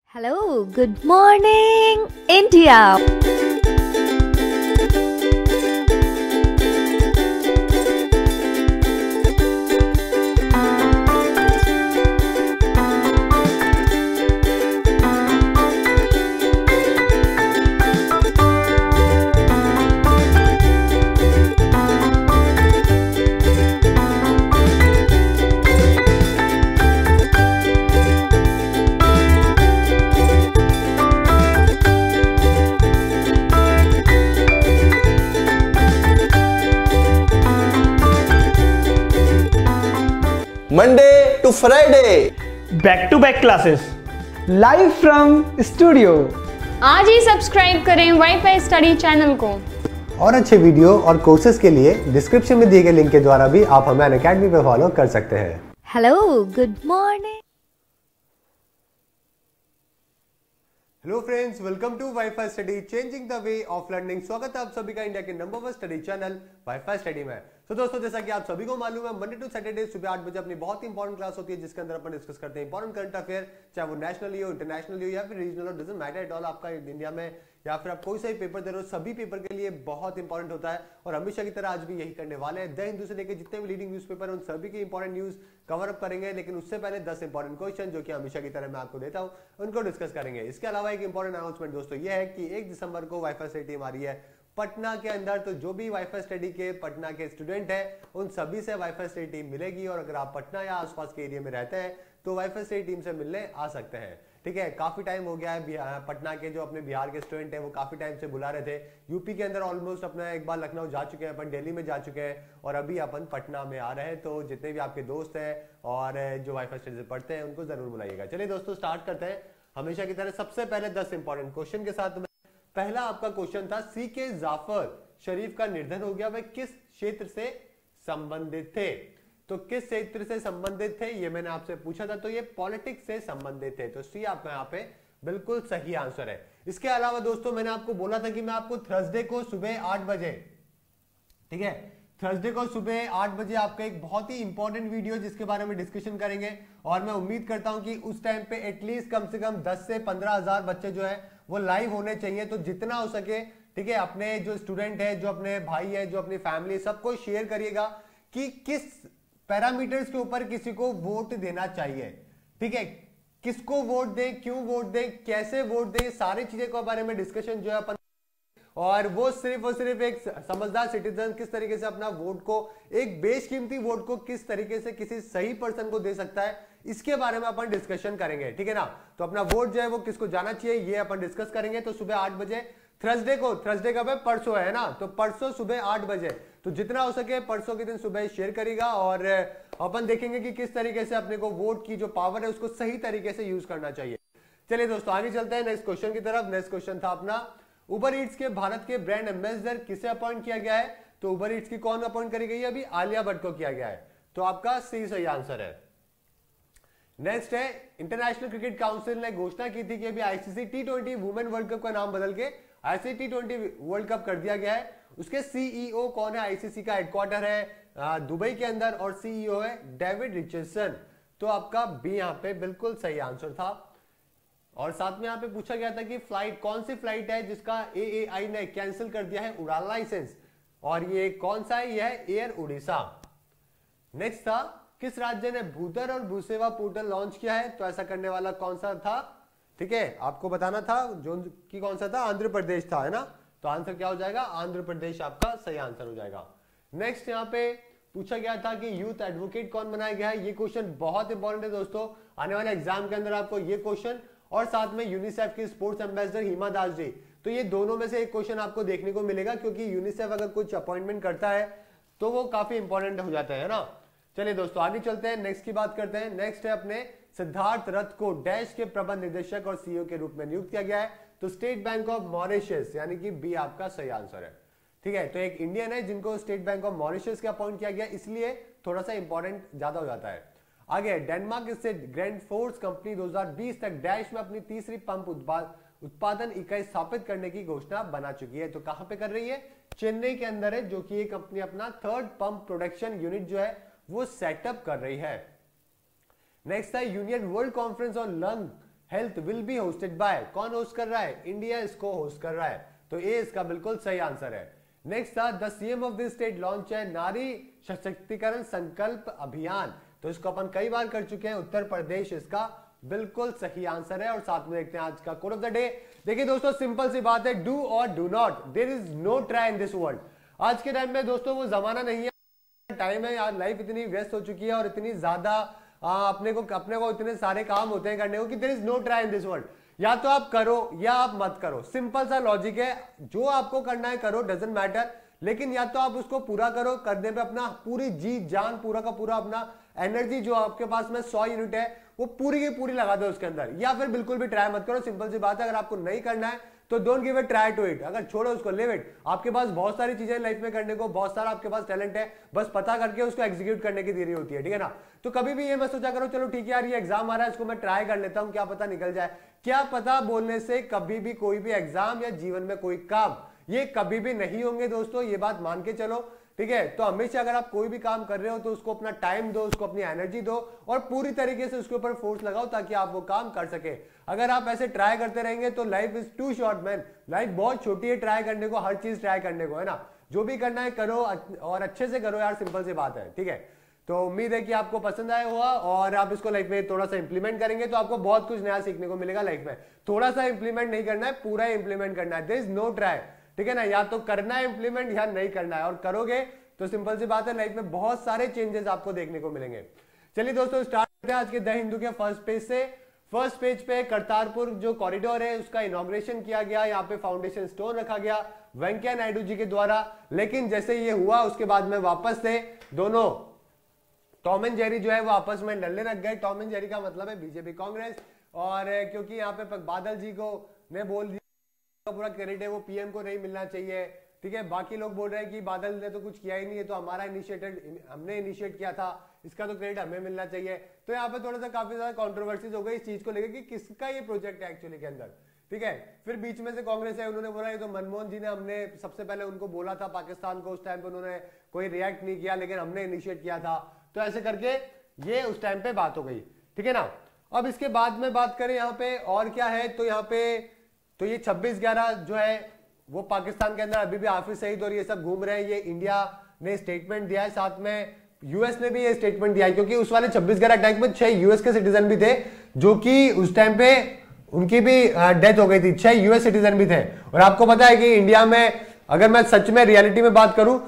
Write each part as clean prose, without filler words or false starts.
Hello, good morning, India. Monday to Friday, back to back classes live from studio. आज ही subscribe करें WiFi Study channel को। और अच्छे वीडियो और कोर्सेज के लिए डिस्क्रिप्शन में दिए गए लिंक के द्वारा भी आप हमें अनअकैडमी पे फॉलो कर सकते हैं। Hello, good morning. Hello friends, welcome to WiFi Study, changing the way of learning. स्वागत है आप सभी का इंडिया के number 1 study channel WiFi Study में। तो दोस्तों, जैसा कि आप सभी को मालूम है, मंडे टू सैटरडे सुबह 8 बजे अपनी बहुत ही इंपॉर्टेंट क्लास होती है, जिसके अंदर अपन डिस्कस करते हैं इंपॉर्टेंट करंट अफेयर, चाहे वो नेशनली हो, इंटरनेशनली हो या फिर रीजनल हो, डजंट मैटर एट ऑल। आपका इंडिया में या फिर आप कोई सा ही पेपर दे रहे हो, सभी पेपर के लिए बहुत इंपॉर्टेंट होता है। और हमेशा की तरह आज भी यही करने वाले हैं। द हिंदू से लेकर जितने भी लीडिंग न्यूज़पेपर उन सभी के इंपॉर्टेंट न्यूज कवर अप करेंगे, लेकिन उससे पहले 10 इंपॉर्टेंट क्वेश्चन जो कि हमेशा की तरह मैं आपको देता हूं, उनको डिस्कस करेंगे। इसके अलावा एक इंपॉर्टेंट अनाउंसमेंट दोस्तों ये है कि 1 दिसंबर को वाईफाई स्टडी टीम आ रही है पटना के अंदर। तो जो भी वाईफाई स्टडी के पटना के स्टूडेंट हैं, उन सभी से वाईफाई स्टडी टीम मिलेगी। और अगर आप पटना या आसपास के एरिया में रहते हैं तो वाईफाई स्टडी टीम से मिलने आ सकते हैं। ठीक है, काफी टाइम हो गया है। पटना के जो अपने बिहार के स्टूडेंट हैं वो काफी टाइम से बुला रहे थे। यूपी के अंदर ऑलमोस्ट अपना एक बार लखनऊ जा चुके हैं, अपन दिल्ली में जा चुके हैं और अभी अपन पटना में आ रहे हैं। तो जितने भी आपके दोस्त हैं और जो वाईफाई स्टडी से पढ़ते हैं उनको जरूर बुलाइएगा। चलिए दोस्तों, स्टार्ट करते हैं हमेशा की तरह। सबसे पहले 10 इंपॉर्टेंट क्वेश्चन के साथ। पहला आपका क्वेश्चन था, सी के जाफर शरीफ का निधन हो गया, वह किस क्षेत्र से संबंधित थे? तो किस क्षेत्र से संबंधित थे ये मैंने आपसे पूछा था, तो ये पॉलिटिक्स से संबंधित थे। तो सी आपका यहाँ पे बिल्कुल सही आंसर है। इसके अलावा दोस्तों, मैंने आपको बोला था कि मैं आपको थर्सडे को सुबह 8 बजे, ठीक है, थर्सडे को सुबह 8 बजे आपका एक बहुत ही इंपॉर्टेंट वीडियो जिसके बारे में डिस्कशन करेंगे। और मैं उम्मीद करता हूं कि उस टाइम पे एटलीस्ट कम से कम 10 से 15,000 बच्चे जो है वो लाइव होने चाहिए। तो जितना हो सके, ठीक है, अपने जो स्टूडेंट है, जो अपने भाई है, जो अपनी फैमिली, सबको शेयर करिएगा कि किस पैरामीटर्स के ऊपर किसी को वोट देना चाहिए। ठीक है, किसको वोट दें, क्यों वोट दें, कैसे वोट दें, सारी चीजें के बारे में डिस्कशन जो है अपन, और वो सिर्फ और सिर्फ एक समझदार सिटीजन किस तरीके से अपना वोट को, एक बेशकीमती वोट को किस तरीके से किसी सही पर्सन को दे सकता है, इसके बारे में अपन डिस्कशन करेंगे। ठीक है ना। तो अपना वोट जो है वो किसको जाना चाहिए ये अपन डिस्कस करेंगे। तो सुबह 8 बजे थर्सडे को, थर्सडे का परसों है ना, तो परसों सुबह 8 बजे, तो जितना हो सके परसों के दिन सुबह शेयर करेगा। और अपन देखेंगे कि किस तरीके से अपने को वोट की जो पावर है उसको सही तरीके से यूज करना चाहिए। चलिए दोस्तों, आगे चलते हैं नेक्स्ट क्वेश्चन की तरफ। नेक्स्ट क्वेश्चन था अपना, उबर ईट्स के भारत के ब्रांड एम्बेसडर किसे अपॉइंट किया गया है? तो उबर ईट्स की कौन अपॉइंट करी गई है? अभी आलिया भट्ट को किया गया है। तो आपका सी सही आंसर है। नेक्स्ट है, इंटरनेशनल क्रिकेट काउंसिल ने घोषणा की थी कि अभी ICC T20 women world cup का नाम बदल के आईसीसी T20 वर्ल्ड कप कर दिया गया है। उसके सीईओ कौन है? आईसीसी का हेडक्वार्टर है दुबई के अंदर और सीईओ है डेविड रिचर्डसन। तो आपका बी यहाँ पे बिल्कुल सही आंसर था। और साथ में यहाँ पे पूछा गया था कि फ्लाइट, कौन सी फ्लाइट है जिसका एएआई ने कैंसिल कर दिया है उड़ान लाइसेंस, और ये कौन सा है? ये है एयर उड़ीसा। नेक्स्ट था, किस राज्य ने भूधर और भूसेवा पोर्टल लॉन्च किया है? तो ऐसा करने वाला कौन सा था? ठीक है, आपको बताना था जोन की कौन सा था? आंध्र प्रदेश था, है ना। तो आंसर क्या हो जाएगा? आंध्र प्रदेश आपका सही आंसर हो जाएगा। नेक्स्ट यहाँ पे पूछा गया था कि यूथ एडवोकेट कौन बनाया गया है? ये क्वेश्चन बहुत इंपॉर्टेंट है दोस्तों, आने वाले एग्जाम के अंदर आपको ये क्वेश्चन, और साथ में यूनिसेफ की स्पोर्ट्स एम्बेसडर हिमा दास जी। तो ये दोनों में से एक क्वेश्चन आपको देखने को मिलेगा, क्योंकि यूनिसेफ अगर कुछ अपॉइंटमेंट करता है तो वो काफी इंपॉर्टेंट हो जाता है ना। चलिए दोस्तों, आगे चलते हैं, नेक्स्ट की बात करते हैं। नेक्स्ट है अपने, सिद्धार्थ रथ को डैश के प्रबंध निदेशक और सीईओ के रूप में नियुक्त किया गया है। तो स्टेट बैंक ऑफ मॉरिशस, यानी कि बी आपका सही आंसर है। ठीक है, तो एक इंडियन है जिनको स्टेट बैंक ऑफ मॉरिशस का अपॉइंट किया गया, इसलिए थोड़ा सा इंपॉर्टेंट ज्यादा हो जाता है। आगे, डेनमार्क स्थित ग्रैंड फोर्स कंपनी 2020 तक डैश में अपनी तीसरी पंप उत्पादन इकाई स्थापित करने की घोषणा बना चुकी है। तो कहां पे कर रही है? चेन्नई के अंदर है, जो कि ये कंपनी अपना 3rd पंप प्रोडक्शन यूनिट जो है वो सेटअप कर रही है। नेक्स्ट है, union world conference on lung health will be hosted by, कौन होस्ट कर रहा है? इंडिया इसको होस्ट कर रहा है, तो ए इसका बिल्कुल सही आंसर है। नेक्स्ट था the CM of this state launch है नारी सशक्तिकरण संकल्प अभियान, तो इसको अपन कई बार कर चुके हैं, उत्तर प्रदेश इसका बिल्कुल सही आंसर है। और साथ में देखते हैं आज का कोड ऑफ द डे। देखिए दोस्तों सिंपल सी बात है, डू और do not, there is no try in this world. आज के टाइम में दोस्तों वो जमाना नहीं है, टाइम है यार, लाइफ इतनी व्यस्त हो चुकी है और इतनी ज्यादा अपने को इतने सारे काम होते हैं करने को कि there is no try in this world. या तो आप करो या आप मत करो, सिंपल सा लॉजिक है। जो आपको करना है करो, डजंट मैटर, लेकिन या तो आप उसको पूरा करो, करने पे अपना पूरी जी जान, पूरा का पूरा अपना एनर्जी जो आपके पास में 100 यूनिट है वो पूरी की पूरी लगा दो उसके अंदर, या फिर बिल्कुल भी ट्राई मत करो। सिंपल सी बात है, अगर आपको नहीं करना है तो don't give it try to it, अगर छोड़ो उसको, लिव इट। आपके पास बहुत सारी चीजें लाइफ में करने को, बहुत सारा आपके पास टैलेंट है, बस पता करके उसको एग्जीक्यूट करने की देरी होती है, ठीक है ना। तो कभी भी ये मत सोचा करो चलो ठीक है यार ये एग्जाम आ रहा है इसको मैं ट्राई कर लेता हूं, क्या पता निकल जाए। क्या पता बोलने से कभी भी कोई भी एग्जाम या जीवन में कोई काम ये कभी भी नहीं होंगे दोस्तों, ये बात मान के चलो, ठीक है। तो हमेशा अगर आप कोई भी काम कर रहे हो तो उसको अपना टाइम दो, उसको अपनी एनर्जी दो और पूरी तरीके से उसके ऊपर फोर्स लगाओ ताकि आप वो काम कर सके। अगर आप ऐसे ट्राई करते रहेंगे तो life is too short man, life बहुत छोटी है ट्राई करने को, हर चीज ट्राई करने को, है ना। जो भी करना है करो और अच्छे से करो यार, सिंपल सी बात है, ठीक है। तो उम्मीद है कि आपको पसंद आया होगा और आप इसको लाइफ में थोड़ा सा इंप्लीमेंट करेंगे तो आपको बहुत कुछ नया सीखने को मिलेगा लाइफ में। थोड़ा सा इंप्लीमेंट नहीं करना है, पूरा इंप्लीमेंट करना है, देयर इज नो ट्राई, ठीक है ना। या तो करना है इंप्लीमेंट या नहीं करना है, और करोगे तो सिंपल सी बात है लाइफ में बहुत सारे चेंजेस आपको देखने को मिलेंगे। चलिए दोस्तों स्टार्ट करते हैं आज के द हिंदू के फर्स्ट पेज से। फर्स्ट पेज पे करतारपुर जो कॉरिडोर है उसका इनॉग्रेशन किया गया, यहाँ पे फाउंडेशन स्टोन रखा गया वेंकैया नायडू जी के द्वारा। लेकिन जैसे ये हुआ उसके बाद में वापस से दोनों टॉम एंड जेरी जो है वो आपस में लड़ने लग गए। टॉम एंड जेरी का मतलब है बीजेपी कांग्रेस, और क्योंकि यहाँ पे बादल जी को ने बोल दिया पूरा क्रेडिट है वो पीएम को नहीं मिलना चाहिए, ठीक है। बाकी लोग बोल रहे हैं कि बादल ने तो कुछ किया ही नहीं है, तो हमारा हमने इनिशिएट किया था, इसका तो क्रेडिट हमें मिलना चाहिए। तो यहाँ पे थोड़ा सा काफी ज्यादा कंट्रोवर्सीज हो गई इस चीज को लेकर कि किसका ये प्रोजेक्ट है एक्चुअली के अंदर, ठीक है। फिर बीच में से कांग्रेस है, उन्होंने बोला ये तो मनमोहन जी ने, हमने सबसे पहले उनको बोला था पाकिस्तान को, उस टाइम पे उन्होंने कोई रिएक्ट नहीं किया, लेकिन हमने इनिशिएट किया था। तो ऐसे करके ये उस टाइम पे बात हो गई, ठीक है ना। अब इसके बाद में बात करें यहाँ पे और क्या है, तो यहाँ पे तो ये 26/11 जो है वो पाकिस्तान के अंदर अभी भी हाफिज सईद और ये सब घूम रहे हैं, ये इंडिया ने स्टेटमेंट दिया है, साथ में यूएस ने भी ये स्टेटमेंट दिया है, क्योंकि उस वाले 26/11 अटैक में 6 यूएस के सिटीजन भी थे, जो कि उस टाइम पे उनकी भी डेथ हो गई थी, 6 यूएस सिटीजन भी थे। और आपको पता है कि इंडिया में अगर मैं सच में रियलिटी में बात करूं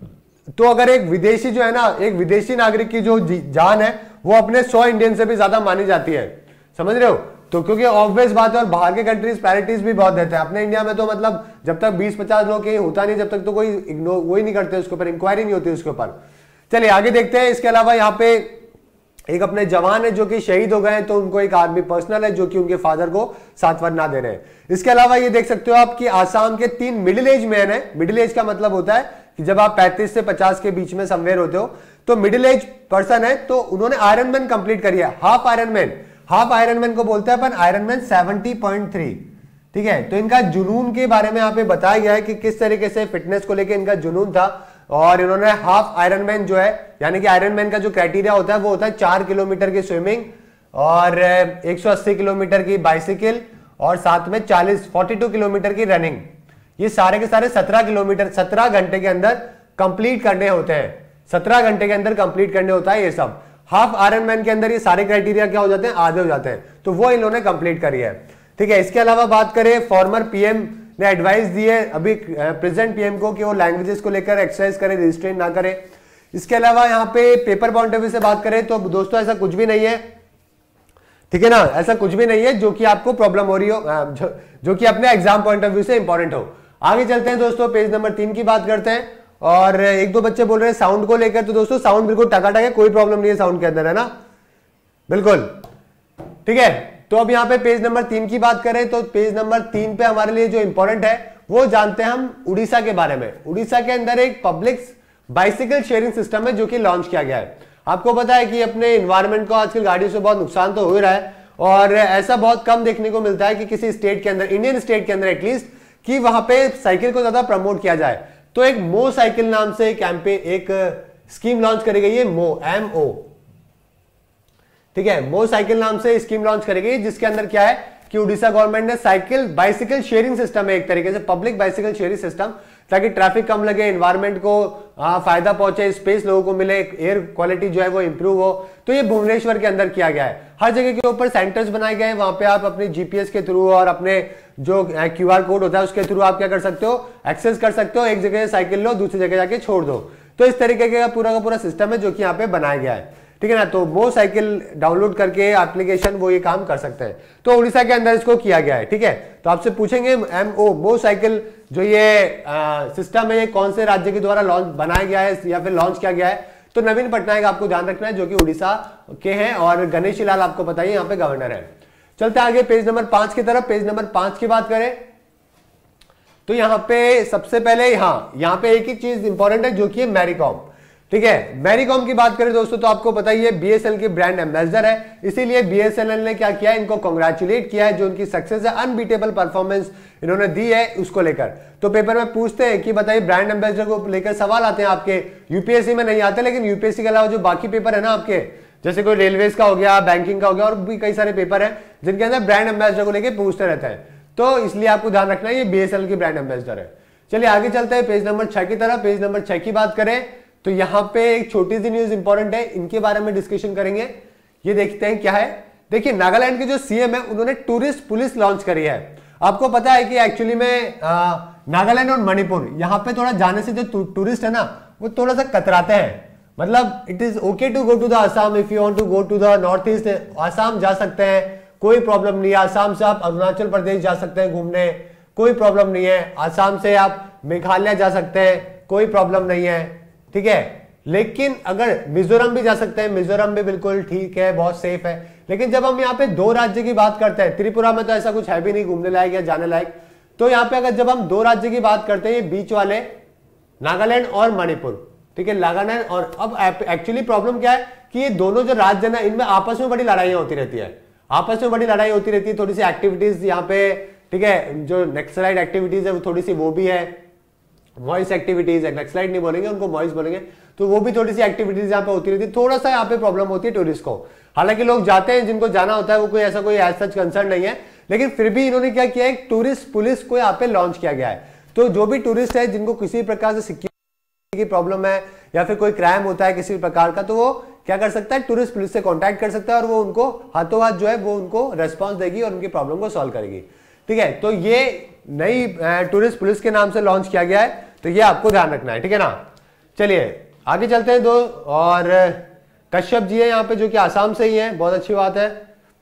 तो अगर एक विदेशी जो है ना, एक विदेशी नागरिक की जो जान है वो अपने 100 इंडियन से भी ज्यादा मानी जाती है, समझ रहे हो। तो क्योंकि ऑब्वियस बात है, और बाहर के कंट्रीज पैरिटीज भी बहुत देते हैं, अपने इंडिया में तो मतलब जब तक 20-50 लोग कहीं होता नहीं, जब तक तो कोई इग्नोर वही नहीं करते, उसके ऊपर इंक्वायरी नहीं होती उसके ऊपर। चलिए आगे देखते हैं। इसके अलावा यहाँ पे एक अपने जवान है जो कि शहीद हो गए हैं, तो उनको एक आर्मी पर्सनल है जो कि उनके फादर को सांत्वना दे रहे हैं। इसके अलावा ये देख सकते हो आप कि आसाम के 3 मिडिल एज मैन है। मिडिल एज का मतलब होता है कि जब आप 35 से 50 के बीच में समवेयर होते हो तो मिडिल एज पर्सन है, तो उन्होंने आयरन मैन कंप्लीट करी है, half iron man. Half iron man को बोलते हैं अपन आयरन मैन 70.3, ठीक है। तो इनका जुनून के बारे में यहाँ पे बताया गया है कि किस तरीके से फिटनेस को लेकर इनका जुनून था, और इन्होंने हाफ आयरन मैन जो है, यानी कि आयरन मैन का जो क्राइटेरिया होता है वो होता है 4 किलोमीटर की स्विमिंग और 180 किलोमीटर की बाइसिकल और साथ में 42 किलोमीटर की रनिंग। ये सारे के सारे 17 किलोमीटर 17 घंटे के अंदर कंप्लीट करने होते हैं, 17 घंटे के अंदर कंप्लीट करने होता है ये सब। हाफ आयरन मैन के अंदर ये सारे क्राइटेरिया क्या हो जाते हैं, आधे हो जाते हैं, तो वो इन्होंने कंप्लीट करी है, ठीक है। इसके अलावा बात करें, फॉर्मर पीएम ने एडवाइस दी है अभी प्रेजेंट पीएम को कि वो लैंग्वेजेस को लेकर एक्सरसाइज करे, रजिस्ट्रेट ना करे। इसके अलावा यहाँ पे पेपर पॉइंट ऑफ व्यू से बात करें तो दोस्तों ऐसा कुछ भी नहीं है, ठीक है ना, ऐसा कुछ भी नहीं है जो कि आपको प्रॉब्लम हो रही हो, जो कि अपने एग्जाम पॉइंट ऑफ व्यू से इंपॉर्टेंट हो। आगे चलते हैं दोस्तों, पेज नंबर 3 की बात करते हैं। और 1-2 बच्चे बोल रहे हैं साउंड को लेकर, तो दोस्तों साउंड बिल्कुल टकाटक है, कोई प्रॉब्लम नहीं है साउंड के अंदर, है ना, बिल्कुल ठीक है। तो अब यहाँ पे पेज नंबर 3 की बात करें तो पेज नंबर 3 पे हमारे लिए जो इंपॉर्टेंट है वो जानते हैं हम उड़ीसा के बारे में। उड़ीसा के अंदर एक पब्लिक बाइसिकल शेयरिंग सिस्टम है जो कि लॉन्च किया गया है। आपको पता है कि अपने इन्वायरमेंट को आजकल गाड़ियों से बहुत नुकसान तो हो ही रहा है, और ऐसा बहुत कम देखने को मिलता है कि किसी स्टेट के अंदर, इंडियन स्टेट के अंदर एटलीस्ट, कि वहां पे साइकिल को ज्यादा प्रमोट किया जाए। तो एक मो साइकिल नाम से एक स्कीम लॉन्च करी गई है, MO, ठीक है, मो साइकिल नाम से स्कीम लॉन्च करेगी, जिसके अंदर क्या है कि उड़ीसा गवर्नमेंट ने साइकिल बाइसिकल शेयरिंग सिस्टम है, एक तरीके से पब्लिक बाइसिकल शेयरिंग सिस्टम, ताकि ट्रैफिक कम लगे, एनवायरमेंट को फायदा पहुंचे, स्पेस लोगों को मिले, एयर क्वालिटी जो है वो इंप्रूव हो। तो ये भुवनेश्वर के अंदर किया गया है। हर जगह के ऊपर सेंटर्स बनाए गए हैं, वहां पे आप अपने जीपीएस के थ्रू और अपने जो क्यूआर कोड होता है उसके थ्रू आप क्या कर सकते हो, एक्सेस कर सकते हो। एक जगह से साइकिल लो, दूसरी जगह जाके छोड़ दो। तो इस तरीके का पूरा सिस्टम है जो कि यहाँ पे बनाया गया है, ठीक है ना। तो वो साइकिल डाउनलोड करके एप्लीकेशन वो ये काम कर सकते हैं। तो उड़ीसा के अंदर इसको किया गया है, ठीक है। तो आपसे पूछेंगे मो साइकिल जो ये सिस्टम है ये कौन से राज्य के द्वारा लॉन्च बनाया गया है या फिर लॉन्च किया गया है? तो नवीन पटनायक आपको ध्यान रखना है, जो कि उड़ीसा के हैं, और गणेशी लाल आपको बताइए यहाँ पे गवर्नर है। चलते आगे पेज नंबर 5 की तरफ। पेज नंबर 5 की बात करें तो यहाँ पे सबसे पहले यहाँ पे एक ही चीज इंपॉर्टेंट है जो कि है मैरीकॉम, ठीक है। मैरीकॉम की बात करें दोस्तों तो आपको पता ही है बीएसएनएल की ब्रांड एम्बेसडर है, इसीलिए बीएसएनएल ने क्या किया है, इनको कांग्रेचुलेट किया है, जो उनकी सक्सेस है, अनबीटेबल परफॉर्मेंस इन्होंने दी है उसको लेकर। तो पेपर में पूछते हैं कि बताइए ब्रांड एम्बेसडर को लेकर सवाल आते हैं आपके, यूपीएससी में नहीं आते, लेकिन यूपीएससी के अलावा जो बाकी पेपर है ना आपके, जैसे कोई रेलवेज का हो गया, बैंकिंग का हो गया, और भी कई सारे पेपर है जिनके अंदर ब्रांड एम्बेसडर को लेकर पूछते रहते हैं। तो इसलिए आपको ध्यान रखना है ये बीएसएनएल की ब्रांड एम्बेसडर है। चलिए आगे चलते हैं पेज नंबर 6 की तरफ। पेज नंबर 6 की बात करें तो यहाँ पे एक छोटी सी न्यूज इंपॉर्टेंट है, इनके बारे में डिस्कशन करेंगे। ये देखते हैं क्या है। देखिए नागालैंड के जो सीएम है उन्होंने टूरिस्ट पुलिस लॉन्च करी है। आपको पता है कि एक्चुअली में नागालैंड और मणिपुर यहाँ पे थोड़ा जाने से जो टूरिस्ट है ना वो थोड़ा सा कतराते हैं। मतलब it is okay to go to the Assam, if you want to go to the north east, Assam जा सकते हैं, कोई प्रॉब्लम नहीं है। आसाम से आप अरुणाचल प्रदेश जा सकते हैं घूमने, कोई प्रॉब्लम नहीं है। आसाम से आप मेघालय जा सकते हैं, कोई प्रॉब्लम नहीं है, ठीक है। लेकिन अगर मिजोरम भी जा सकते हैं, मिजोरम भी बिल्कुल ठीक है, बहुत सेफ है। लेकिन जब हम यहाँ पे 2 राज्य की बात करते हैं, त्रिपुरा में तो ऐसा कुछ है भी नहीं घूमने लायक या जाने लायक, तो यहाँ पे अगर जब हम 2 राज्य की बात करते हैं, ये बीच वाले नागालैंड और मणिपुर, ठीक है, नागालैंड। और अब एक्चुअली प्रॉब्लम क्या है कि ये दोनों जो राज्य ना इनमें आपस में बड़ी लड़ाइयां होती रहती है, आपस में बड़ी लड़ाई होती रहती है। थोड़ी सी एक्टिविटीज यहाँ पे, ठीक है, जो नक्सलाइट एक्टिविटीज है वो थोड़ी सी वो भी है, वॉइस एक्टिविटीज है, नक्सलाइट नहीं बोलेंगे उनको, वॉइस बोलेंगे, तो वो भी थोड़ी सी एक्टिविटीज यहाँ पे होती रहती है। थोड़ा सा यहाँ पे प्रॉब्लम होती है टूरिस्ट को। हालांकि लोग जाते हैं, जिनको जाना होता है, वो कोई ऐसा कोई एज सच कंसर्न नहीं है, लेकिन फिर भी इन्होंने क्या किया, एक टूरिस्ट पुलिस को यहाँ पे लॉन्च किया गया है। तो जो भी टूरिस्ट है जिनको किसी प्रकार से सिक्योरिटी की प्रॉब्लम है या फिर कोई क्राइम होता है किसी प्रकार का, तो वो क्या कर सकता है, टूरिस्ट पुलिस से कॉन्टैक्ट कर सकता है, और वो उनको हाथों हाथ जो है वो उनको रेस्पॉन्स देगी और उनकी प्रॉब्लम को सॉल्व करेगी, ठीक है। तो ये नई टूरिस्ट पुलिस के नाम से लॉन्च किया गया है, तो ये आपको ध्यान रखना है, ठीक है ना। चलिए आगे चलते हैं। और कश्यप जी है यहाँ पे जो कि आसाम से ही है, बहुत अच्छी बात है।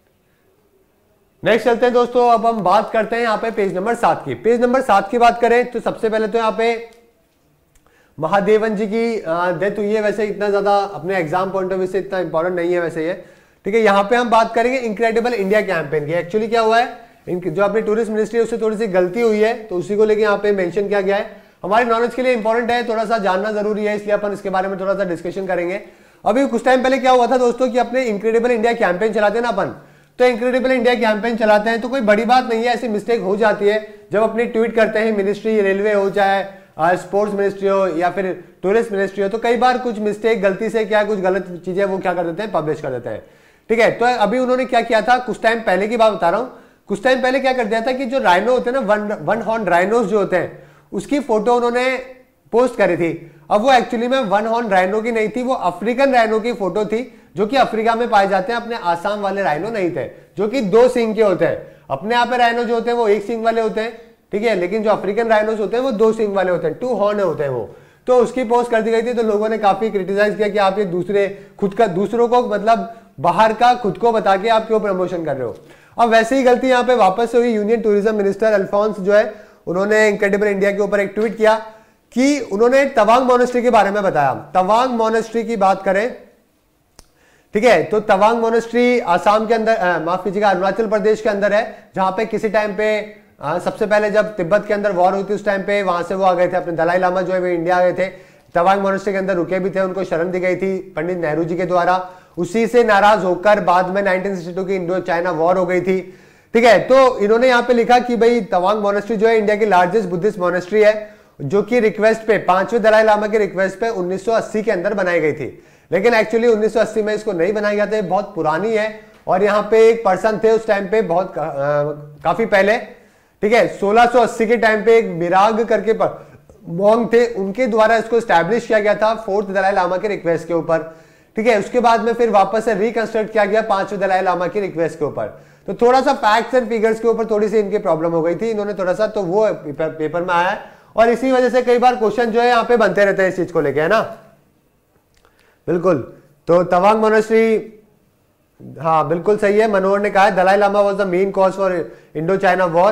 नेक्स्ट चलते हैं दोस्तों, अब हम बात करते हैं यहाँ पे पेज नंबर 7 की। पेज नंबर 7 की बात करें तो सबसे पहले तो यहाँ पे महादेवन जी की डेथ हुई है। वैसे इतना ज्यादा अपने एग्जाम पॉइंट ऑफ व्यू से इतना इंपॉर्टेंट नहीं है वैसे ये, ठीक है। यहाँ पे हम बात करेंगे इनक्रेडिबल इंडिया कैंपेन की। एक्चुअली क्या हुआ है, जो अपनी टूरिस्ट मिनिस्ट्री है उससे थोड़ी सी गलती हुई है, तो उसी को लेके यहाँ पे मेंशन किया गया है। हमारी नॉलेज के लिए इंपॉर्टेंट है, थोड़ा सा जानना जरूरी है, इसलिए अपन इसके बारे में थोड़ा सा डिस्कशन करेंगे। अभी कुछ टाइम पहले क्या हुआ था दोस्तों कि अपने इनक्रेडिबल इंडिया कैंपेन चलाते हैं ना अपन, तो इनक्रेडिबल इंडिया कैंपेन चलाते हैं तो कोई बड़ी बात नहीं है, ऐसी मिस्टेक हो जाती है जब अपनी ट्वीट करते हैं, मिनिस्ट्री रेलवे हो चाहे स्पोर्ट्स मिनिस्ट्री हो या फिर टूरिस्ट मिनिस्ट्री हो, तो कई बार कुछ मिस्टेक गलती से क्या कुछ गलत चीजें वो क्या कर देते हैं, पब्लिश कर देते हैं, ठीक है। तो अभी उन्होंने क्या किया था, कुछ टाइम पहले की बात बता रहा हूं, कुछ टाइम पहले क्या कर दिया था कि जो राइनो होते हैं ना, वन हॉर्न राइनोस जो होते हैं, उसकी फोटो उन्होंने पोस्ट करी थी। अब वो एक्चुअली में वन हॉर्न राइनो की नहीं थी, वो अफ्रीकन राइनो की फोटो थी, जो कि अफ्रीका में पाए जाते हैं। अपने आसाम वाले राइनो नहीं थे, जो कि 2 सींग के होते हैं। अपने यहाँ पे राइनो जो होते हैं वो 1 सींग वाले होते हैं, ठीक है, लेकिन जो अफ्रीकन राइनोस होते हैं वो 2 सींग वाले होते हैं, 2 हॉर्न होते हैं वो। तो उसकी पोस्ट कर दी गई थी, तो लोगों ने काफी क्रिटिसाइज किया कि आप ये दूसरों को मतलब बाहर का खुद को बता के आप क्यों प्रमोशन कर रहे हो। अब वैसे ही गलती यहाँ पे वापस से हुई। यूनियन टूरिज्म मिनिस्टर अल्फोंस जो है, उन्होंने इनक्रेडिबल इंडिया के ऊपर एक ट्वीट किया कि उन्होंने तवांग मोनेस्ट्री के बारे में बताया। तवांग मोनेस्ट्री की बात करें, ठीक है, तो तवांग मोनेस्ट्री आसाम के अंदर, माफ कीजिएगा, अरुणाचल प्रदेश के अंदर है, जहां पे किसी टाइम पे सबसे पहले जब तिब्बत के अंदर वॉर हुई थी उस टाइम पे वहां से वो आ गए थे, अपने दलाई लामा जो है वो इंडिया गए थे, तवांग मोनेस्ट्री के अंदर रुके भी थे, उनको शरण दी गई थी पंडित नेहरू जी के द्वारा। उसी से नाराज होकर बाद में 1962 की इंडो चाइना वॉर हो गई थी, ठीक है। तो इन्होंने यहाँ पे लिखा कि भाई तवांग मोनेस्ट्री जो है इंडिया की लार्जेस्ट बुद्धिस्ट मोनेस्ट्री है, जो कि रिक्वेस्ट पे 5वें दलाई लामा के रिक्वेस्ट पे 1980 के अंदर बनाई गई थी। लेकिन एक्चुअली 1980 में इसको नहीं बनाया गया था, बहुत पुरानी है। और यहाँ पे एक पर्सन थे उस टाइम पे, बहुत काफी पहले, ठीक है, 1680 के टाइम पे एक मिराग करके मोंग थे, उनके द्वारा इसको स्टैब्लिश किया गया था 4th दलाई लामा के रिक्वेस्ट के ऊपर, ठीक है। उसके बाद में फिर वापस से रिकंस्ट्रक्ट किया गया 5वें दलाई लामा की रिक्वेस्ट के ऊपर। तो थोड़ा सा फैक्ट्स एंड फिगर्स के ऊपर थोड़ी सी इनकी प्रॉब्लम हो गई थी, इन्होंने थोड़ा सा, तो वो पेपर में आया है। और इसी वजह से कई बार क्वेश्चन जो है यहाँ पे बनते रहते हैं इस चीज को लेके, है ना, बिल्कुल। तो तवांग मोनेस्ट्री, हाँ बिल्कुल सही है, मनोहर ने कहा Dalai Lama was the main cause for Indo China war.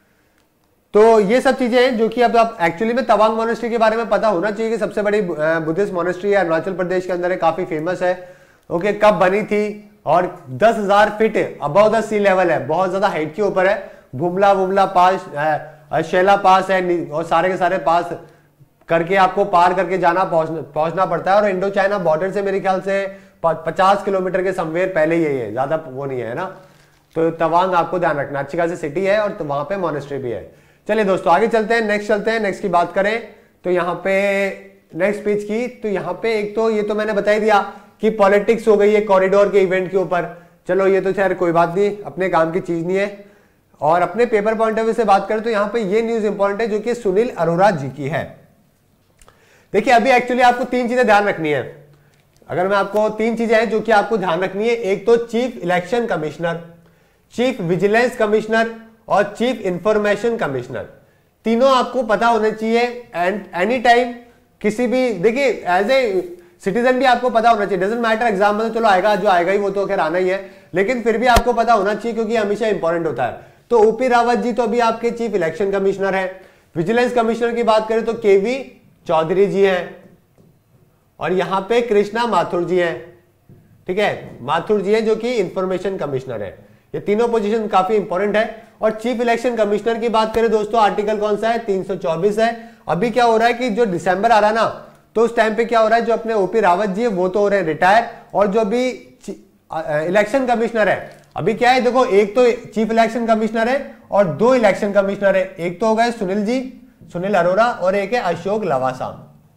तो ये सब चीजें हैं जो कि अब आप एक्चुअली में तवांग मोनेस्ट्री के बारे में पता होना चाहिए कि सबसे बड़ी बुद्धिस्ट मोनेस्ट्री है, अरुणाचल प्रदेश के अंदर है, काफी फेमस है। ओके, कब बनी थी और 10,000 feet above the sea level है, बहुत ज्यादा हाइट के ऊपर है। बुमला पास, शेला पास है, और सारे के सारे पास करके आपको पार करके जाना पहुंचना पड़ता है। और इंडो चाइना बॉर्डर से मेरे ख्याल से 50 किलोमीटर के समवेयर पहले ही है, ज्यादा वो नहीं है ना। तो तवांग आपको ध्यान रखना, अच्छी खासी सिटी है और तो वहां पे मोनेस्ट्री भी है। चलिए दोस्तों आगे चलते हैं, नेक्स्ट की बात करें तो यहाँ पे नेक्स्ट पेज की, तो यहाँ पे एक तो ये तो मैंने बता ही दिया कि पॉलिटिक्स हो गई है कॉरिडोर के इवेंट के ऊपर। चलो ये तो खैर कोई बात नहीं, अपने काम की चीज नहीं है। और अपने पेपर पॉइंट ऑफ व्यू से बात करें तो यहाँ पे ये न्यूज इंपॉर्टेंट है जो कि सुनील अरोड़ा जी की है। देखिए अभी एक्चुअली आपको 3 चीजें ध्यान रखनी है। अगर मैं आपको 3 चीजें हैं जो कि आपको ध्यान रखनी है, एक तो chief election commissioner, chief vigilance commissioner और चीफ इंफॉर्मेशन कमिश्नर, तीनों आपको पता होने चाहिए। एंड एनी टाइम किसी भी, देखिए एज ए सिटीजन भी आपको पता होना चाहिए, डजंट मैटर एग्जाम में तो चलो आएगा जो आएगा ही, वो तो खैर आना ही है, लेकिन फिर भी आपको पता होना चाहिए क्योंकि हमेशा इंपॉर्टेंट होता है। तो ओपी रावत जी तो अभी आपके चीफ इलेक्शन कमिश्नर है। विजिलेंस कमिश्नर की बात करें तो केवी चौधरी जी हैं, और यहां पे कृष्णा माथुर जी हैं, ठीक है, माथुर जी हैं जो कि इंफॉर्मेशन कमिश्नर है। ये तीनों पोजीशन काफी इंपॉर्टेंट है। और चीफ इलेक्शन कमिश्नर की बात करें दोस्तों, आर्टिकल कौन सा है, 324 है। अभी क्या हो रहा है कि जो दिसंबर आ रहा है ना, तो उस टाइम पे क्या हो रहा है, जो अपने ओपी रावत जी है वो तो हो रहे हैं रिटायर, और जो अभी इलेक्शन कमिश्नर है, अभी क्या है देखो, एक तो चीफ इलेक्शन कमिश्नर है और 2 इलेक्शन कमिश्नर है। एक तो हो गए सुनील जी, सुनील अरोड़ा, और एक है अशोक लवासा,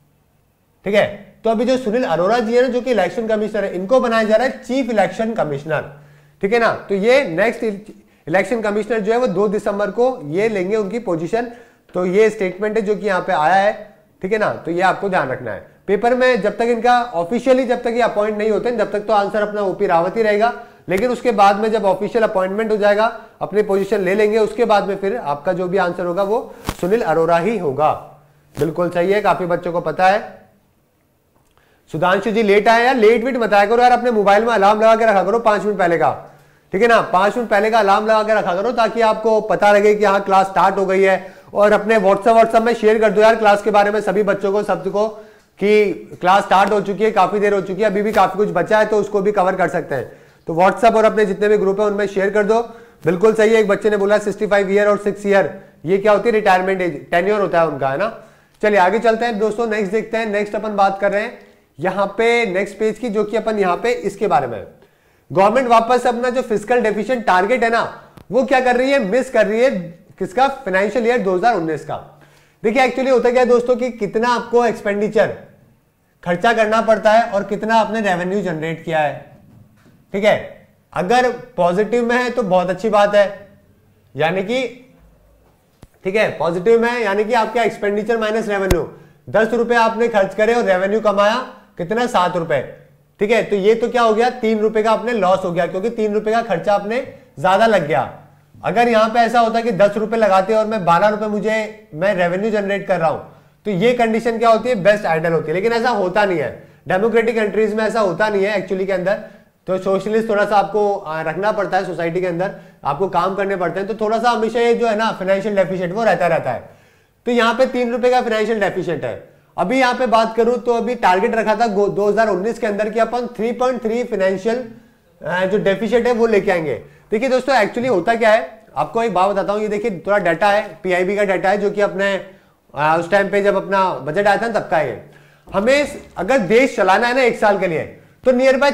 ठीक है। तो अभी जो सुनील अरोड़ा जी है ना जो कि इलेक्शन कमिश्नर है, इनको बनाया जा रहा है चीफ इलेक्शन कमिश्नर, ठीक है ना। तो ये नेक्स्ट इलेक्शन कमिश्नर जो है वो 2 दिसंबर को ये लेंगे उनकी पोजीशन। तो ये स्टेटमेंट है जो कि यहाँ पे आया है, ठीक है ना। तो ये आपको ध्यान रखना है पेपर में, जब तक इनका ऑफिशियली जब तक ये अपॉइंट नहीं होते जब तक तो आंसर अपना ओपी रावत ही रहेगा, लेकिन उसके बाद में जब ऑफिशियल अपॉइंटमेंट हो जाएगा, अपनी पोजीशन ले लेंगे, उसके बाद में फिर आपका जो भी आंसर होगा वो सुनील अरोड़ा ही होगा। बिल्कुल सही है, काफी बच्चों को पता है। सुधांशु जी लेट आए यार, लेट वेट बताया करो यार, अपने मोबाइल में अलार्म लगा के रखा करो 5 मिनट पहले का, ठीक है ना, 5 मिनट पहले का अलार्म लगा के रखा करो ताकि आपको पता लगे कि हाँ क्लास स्टार्ट हो गई है। और अपने व्हाट्सएप में शेयर कर दो यार क्लास के बारे में सभी बच्चों को, सबको, कि क्लास स्टार्ट हो चुकी है, काफी देर हो चुकी है, अभी भी काफी कुछ बचा है तो उसको भी कवर कर सकते हैं। तो व्हाट्सएप और अपने जितने भी ग्रुप है उनमें शेयर कर दो। बिल्कुल सही है, एक बच्चे ने बोला 65 ईयर और 6 ईयर, ये क्या होती है, रिटायरमेंट एज, टेन्योर होता है उनका, है ना। चलिए आगे चलते हैं दोस्तों, नेक्स्ट देखते हैं। नेक्स्ट अपन बात कर रहे हैं यहाँ पे नेक्स्ट पेज की, जो कि अपन यहाँ पे इसके बारे में, गवर्नमेंट वापस अपना जो फिस्कल डेफिशिएंट टारगेट है ना वो क्या कर रही है, मिस कर रही है, किसका, फाइनेंशियल ईयर 2019 का। देखिए एक्चुअली होता क्या है दोस्तों कि कितना आपको एक्सपेंडिचर खर्चा करना पड़ता है और कितना आपने रेवेन्यू जनरेट किया है, ठीक है। अगर पॉजिटिव में है तो बहुत अच्छी बात है, यानी कि ठीक है, पॉजिटिव में है यानी कि आपका एक्सपेंडिचर माइनस रेवेन्यू, 10 रुपए आपने खर्च करे और रेवेन्यू कमाया कितना, 7 रुपए, ठीक है। तो ये तो क्या हो गया, 3 रुपए का अपने लॉस हो गया, क्योंकि 3 रुपए का खर्चा आपने ज्यादा लग गया। अगर यहां पे ऐसा होता कि 10 रुपए लगाते और मैं 12 रुपए मैं रेवेन्यू जनरेट कर रहा हूं, तो ये कंडीशन क्या होती है, बेस्ट आइडल होती है। लेकिन ऐसा होता नहीं है, डेमोक्रेटिक कंट्रीज में ऐसा होता नहीं है एक्चुअली के अंदर। तो सोशलिस्ट थोड़ा सा आपको रखना पड़ता है, सोसाइटी के अंदर आपको काम करने पड़ते हैं, तो थोड़ा सा हमेशा ये जो है ना फाइनेंशियल डेफिशिएंट वो रहता है। तो यहाँ पे 3 रुपए का फाइनेंशियल डेफिशिएंट है। अभी यहाँ पे बात करूं तो अभी टारगेट रखा था 2019 के अंदर कि अपन 3.3 फाइनेंशियल जो डेफिशिएंट है वो लेके आएंगे। देखिए दोस्तों एक्चुअली होता क्या है, आपको एक बात बताता हूं, ये देखिए थोड़ा डाटा है, पीआईबी का डाटा है जो कि अपने उस टाइम पे जब अपना बजट आया था तब का है। हमें अगर देश चलाना है ना 1 साल के लिए तो नियर बाय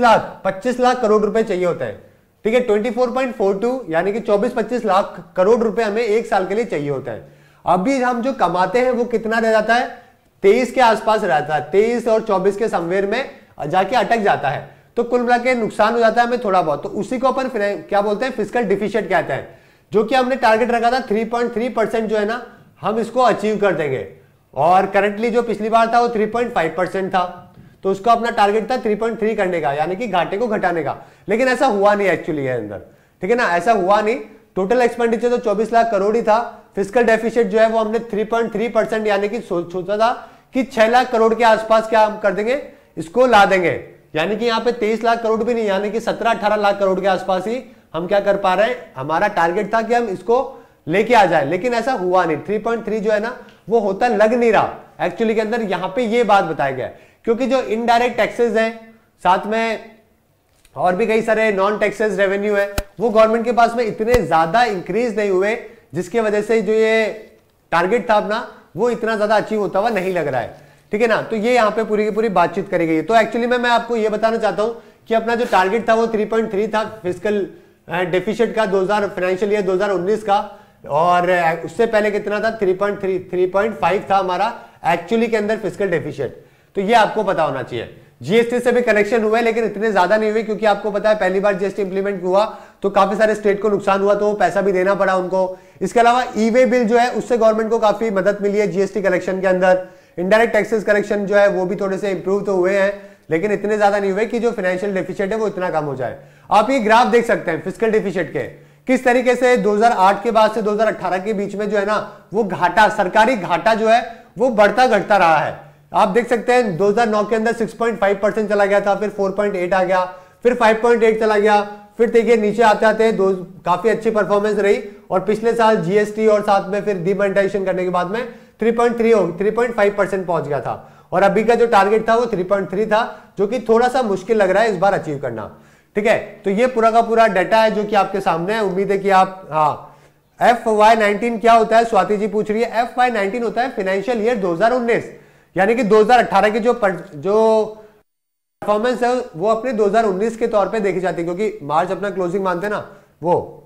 25 लाख करोड़ रुपए चाहिए होता है, ठीक है। 24.42 यानी कि 24-25 लाख करोड़ रुपए हमें 1 साल के लिए चाहिए होता है। अभी हम जो कमाते हैं वो कितना रह जाता है, 23 के आसपास रहता है, 23 और 24 के समवेयर में जाके अटक जाता है, तो कुल मिला के नुकसान हो जाता है हमें थोड़ा बहुत। तो उसी को अपन क्या बोलते हैं, फिस्कल डिफिशिट कहते हैं, जो कि हमने टारगेट रखा था 3.3% जो है ना, हम इसको अचीव कर देंगे। और करंटली जो पिछली बार था वो 3.5% था, तो उसका अपना टारगेट था 3.3 करने का, यानी कि घाटे को घटाने का। लेकिन ऐसा हुआ नहीं एक्चुअली है अंदर, ठीक है ना, ऐसा हुआ नहीं। टोटल एक्सपेंडिचर तो 24 लाख करोड़ ही था। फिस्कल डेफिसिट जो है वो हमने 3.3% यानी कि सोचा था कि 6 लाख करोड़ के आसपास क्या हम कर देंगे, इसको ला देंगे। यानी कि यहाँ पे 23 लाख करोड़ भी नहीं, यानी कि 17-18 लाख करोड़ के आसपास ही हम क्या कर पा रहे हैं। हमारा टारगेट था कि हम इसको लेके आ जाए, लेकिन ऐसा हुआ नहीं। 3.3 जो है ना वो होता लग नहीं रहा एक्चुअली के अंदर। यहाँ पे ये बात बताया गया है क्योंकि जो इनडायरेक्ट टैक्सेस हैं, साथ में और भी कई सारे नॉन टैक्सेस रेवेन्यू है, वो गवर्नमेंट के पास में इतने ज्यादा इंक्रीज नहीं हुए, जिसकी वजह से जो ये टारगेट था अपना वो इतना ज्यादा अचीव होता हुआ नहीं लग रहा है, ठीक है ना। तो ये यहाँ पे पूरी की पूरी बातचीत करी गई है। तो एक्चुअली मैं आपको ये बताना चाहता हूं कि अपना जो टारगेट था वो 3.3 था फिस्कल डेफिसिट का 2000 फाइनेंशियल ईयर 2019 का, और उससे पहले कितना था 3.5 था हमारा एक्चुअली के अंदर फिस्कल डेफिसिट। तो ये आपको पता होना चाहिए। जीएसटी से भी कनेक्शन हुए लेकिन इतने ज्यादा नहीं हुए, क्योंकि आपको पता है पहली बार जीएसटी इंप्लीमेंट हुआ तो काफी सारे स्टेट को नुकसान हुआ, तो वो पैसा भी देना पड़ा उनको। इसके अलावा ई वे बिल जो है उससे गवर्नमेंट को काफी मदद मिली है जीएसटी कलेक्शन के अंदर। इनडायरेक्ट टैक्सेस कलेक्शन जो है वो भी थोड़े से इंप्रूव तो हुए हैं, लेकिन इतने ज्यादा नहीं हुए कि जो फाइनेंशियल डेफिसिट है वो इतना कम हो जाए। आप ये ग्राफ देख सकते हैं फिस्कल डेफिसिट के, किस तरीके से 2008 के बाद से 2018 के बीच में जो है ना वो घाटा, सरकारी घाटा जो है वो बढ़ता घटता रहा है। आप देख सकते हैं 2009 के अंदर 6.5% चला गया था, फिर 4.8 आ गया, फिर 5.8 चला गया, फिर देखिए नीचे आते आते काफी अच्छी परफॉर्मेंस रही, और पिछले साल जीएसटी और साथ में फिर डिमोनेटाइजेशन करने के बाद में 3.5% पहुंच गया था। और अभी का जो टारगेट था वो 3.3 था, जो कि थोड़ा सा मुश्किल लग रहा है इस बार अचीव करना, ठीक है। तो ये पूरा का पूरा डाटा है जो कि आपके सामने है। उम्मीद है कि आप, हाँ, FY19 क्या होता है, स्वाति जी पूछ रही है। FY19 होता है फाइनेंशियल ईयर 2019, यानी कि 2018 की जो परफॉर्मेंस है वो अपने 2019 के तौर पे देखी जाती है, क्योंकि मार्च अपना क्लोजिंग मानते हैं ना वो।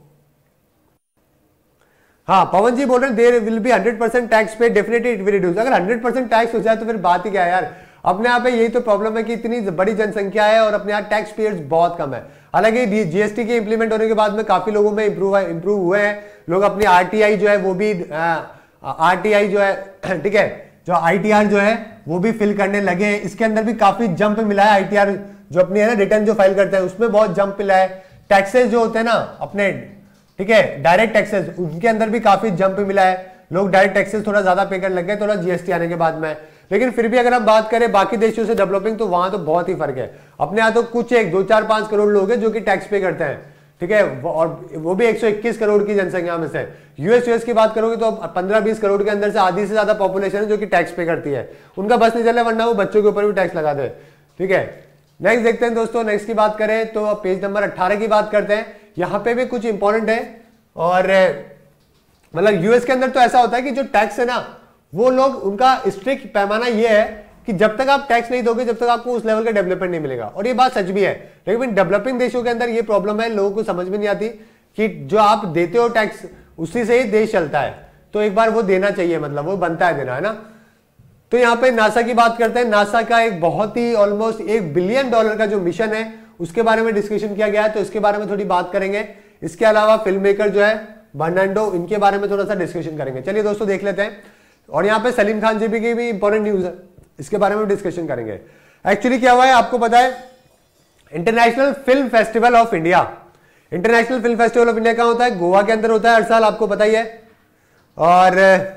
हाँ, पवन जी बोल रहे हैं देयर विल बी 100% टैक्स पे, डेफिनेटली इट विल रिड्यूस। अगर 100% टैक्स हो जाए तो फिर बात ही क्या है यार। अपने यहाँ पे यही तो प्रॉब्लम है कि इतनी बड़ी जनसंख्या है और अपने यहाँ टैक्स पेयर्स बहुत कम है। हालांकि जीएसटी के इंप्लीमेंट होने के बाद में काफी लोगों में इंप्रूव हुए हैं, लोग अपनी आरटीआई जो है वो भी आरटीआई जो है, ठीक है, जो आईटीआर जो है वो भी फिल करने लगे हैं। इसके अंदर भी काफी जंप मिला है। आईटीआर जो अपनी है ना रिटर्न जो फाइल करते हैं उसमें बहुत जंप मिला है। टैक्सेस जो होते हैं ना अपने, ठीक है, डायरेक्ट टैक्सेस, उनके अंदर भी काफी जंप मिला है। लोग डायरेक्ट टैक्सेस थोड़ा ज्यादा पे करने लग गए थोड़ा जीएसटी आने के बाद में। लेकिन फिर भी अगर हम बात करें बाकी देशों से डेवलपिंग, तो वहां तो बहुत ही फर्क है। अपने यहाँ तो कुछ 2-4-5 करोड़ लोग हैं जो कि टैक्स पे करते हैं, ठीक है, और वो भी 121 करोड़ की जनसंख्या में से। यूएस की बात करोगे तो 15-20 करोड़ के अंदर से आधी से ज्यादा पॉपुलेशन है जो कि टैक्स पे करती है। उनका बस नहीं चले, वरना वो बच्चों के ऊपर भी टैक्स लगा दे, ठीक है। नेक्स्ट देखते हैं दोस्तों, नेक्स्ट की बात करें तो पेज नंबर 18 की बात करते हैं। यहाँ पे भी कुछ इंपॉर्टेंट है, और मतलब यूएस के अंदर तो ऐसा होता है कि जो टैक्स है ना वो लोग, उनका स्ट्रिक्ट पैमाना ये है कि जब तक आप टैक्स नहीं दोगे जब तक आपको उस लेवल का डेवलपमेंट नहीं मिलेगा। और ये बात सच भी है, लेकिन डेवलपिंग देशों के अंदर ये प्रॉब्लम है, लोगों को समझ में नहीं आती कि जो आप देते हो टैक्स उसी से ही देश चलता है, तो एक बार वो देना चाहिए, मतलब वो बनता है देना, है ना। तो यहाँ पे नासा की बात करते हैं। नासा का एक बहुत ही ऑलमोस्ट $1 बिलियन का जो मिशन है उसके बारे में डिस्कशन किया गया है, तो इसके बारे में थोड़ी बात करेंगे। इसके अलावा फिल्म मेकर जो है बर्नांडो, इनके बारे में थोड़ा सा डिस्कशन करेंगे। चलिए दोस्तों देख लेते हैं। और यहाँ पे सलीम खान जी की भी इंपॉर्टेंट न्यूज है, इसके बारे में डिस्कशन करेंगे। एक्चुअली क्या हुआ है आपको पता है, international film festival of India. International film festival of India कहां होता है, गोवा के अंदर होता है हर साल, आपको पता ही है। और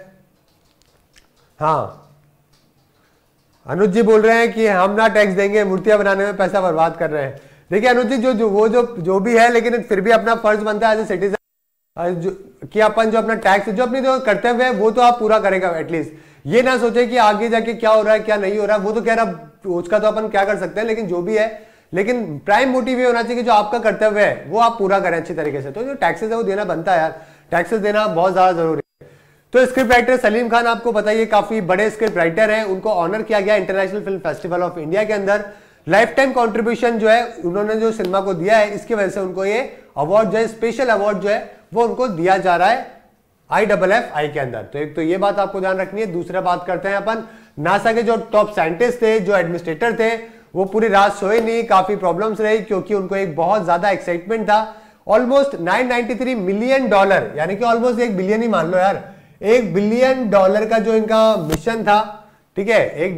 हाँ, अनुज जी बोल रहे हैं कि हम ना टैक्स देंगे, मूर्तियां बनाने में पैसा बर्बाद कर रहे हैं। देखिए अनुज जी, जो भी है, लेकिन फिर भी अपना फर्ज बनता है एज ए सिटीजन कि अपन जो अपना टैक्स, जो अपनी जो कर्तव्य है वो तो आप पूरा करेगा एटलीस्ट। ये ना सोचे कि आगे जाके क्या हो रहा है क्या नहीं हो रहा है, वो तो कह रहा उसका तो अपन क्या कर सकते हैं, लेकिन जो भी है, लेकिन प्राइम मोटिव ये होना चाहिए कि जो आपका कर्तव्य है वो आप पूरा करें अच्छी तरीके से। तो जो टैक्सेस है वो देना बनता है यार, टैक्सेस देना बहुत ज्यादा जरूरी है। तो स्क्रिप्ट राइटर सलीम खान आपको बताइए काफी बड़े स्क्रिप्ट राइटर हैं, उनको ऑनर किया गया international film festival of India के अंदर। लाइफ टाइम कॉन्ट्रीब्यूशन जो है उन्होंने जो सिनेमा को दिया है, इसकी वजह से उनको ये अवार्ड जो है, स्पेशल अवार्ड जो है वो उनको दिया जा रहा है IFFI के अंदर। तो एक तो ये बात आपको ध्यान रखनी है। दूसरा बात करते हैं अपन नासा के जो टॉप साइंटिस्ट थे, जो एडमिनिस्ट्रेटर थे, वो पूरी रात सोए नहीं, काफी प्रॉब्लम्स रही क्योंकि उनको एक बहुत ज्यादा एक्साइटमेंट था। ऑलमोस्ट $993 मिलियन, यानी कि ऑलमोस्ट 1 बिलियन ही मान लो यार, $1 बिलियन का जो इनका मिशन था, ठीक है, $1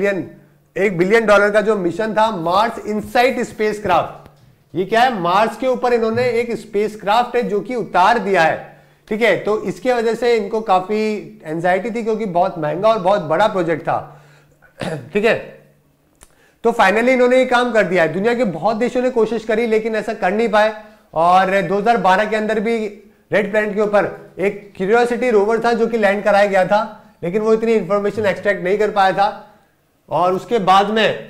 बिलियन का जो मिशन था, मार्स इनसाइट स्पेसक्राफ्ट। ये क्या है, मार्स के ऊपर इन्होंने एक स्पेसक्राफ्ट है जो कि उतार दिया है, ठीक है। तो इसके वजह से इनको काफी एंजाइटी थी क्योंकि बहुत महंगा और बहुत बड़ा प्रोजेक्ट था, ठीक है। तो फाइनली इन्होंने ये काम कर दिया है। दुनिया के बहुत देशों ने कोशिश करी लेकिन ऐसा कर नहीं पाए, और 2012 के अंदर भी रेड प्लैनेट के ऊपर एक क्यूरियोसिटी रोवर था जो कि लैंड कराया गया था, लेकिन वो इतनी इंफॉर्मेशन एक्सट्रैक्ट नहीं कर पाया था। और उसके बाद में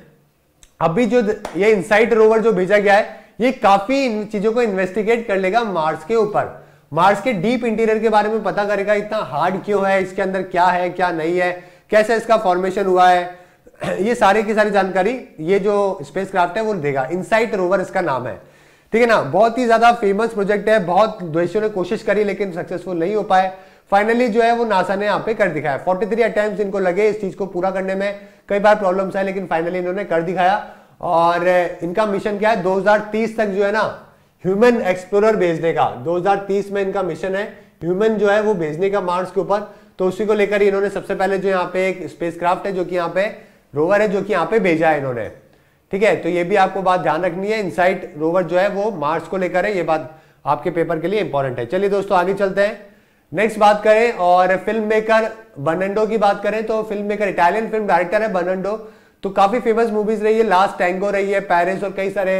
अभी जो ये इनसाइट रोवर जो भेजा गया है, ये काफी इन चीजों को इन्वेस्टिगेट कर लेगा मार्स के ऊपर, मार्स के डीप इंटीरियर के बारे में पता करेगा, इतना हार्ड क्यों है, इसके अंदर क्या है क्या नहीं है, कैसे इसका फॉर्मेशन हुआ है, ये सारी की सारी जानकारी ये जो स्पेसक्राफ्ट है वो देगा। इनसाइट रोवर इसका नाम है, ठीक है ना। बहुत ही ज्यादा फेमस प्रोजेक्ट है, बहुत देशों ने कोशिश करी लेकिन सक्सेसफुल नहीं हो पाए। फाइनली जो है वो नासा ने यहाँ पे कर दिखाया। 43 अटेम्प्ट्स इनको लगे इस चीज को पूरा करने में, कई बार प्रॉब्लम्स आए लेकिन फाइनली इन्होंने कर दिखाया। और इनका मिशन क्या है, 2030 तक जो है ना ह्यूमन एक्सप्लोरर भेजने का, 2030 में इनका मिशन है ह्यूमन जो है वो भेजने का मार्स के ऊपर। तो उसी को लेकर इन्होंने सबसे पहले जो यहाँ पे एक स्पेसक्राफ्ट है जो कि यहाँ पे रोवर है जो कि यहाँ पे भेजा है इन्होंने, ठीक है। तो ये भी आपको बात ध्यान रखनी है, इनसाइट रोवर जो है वो मार्स को लेकर है, ये बात आपके पेपर के लिए इंपॉर्टेंट है। चलिए दोस्तों आगे चलते हैं, नेक्स्ट बात करें और फिल्म मेकर बर्नांडो की बात करें तो film maker Italian film director है बर्नांडो। तो काफी फेमस मूवीज रही है, लास्ट टैंगो रही है, पेरिस, और कई सारे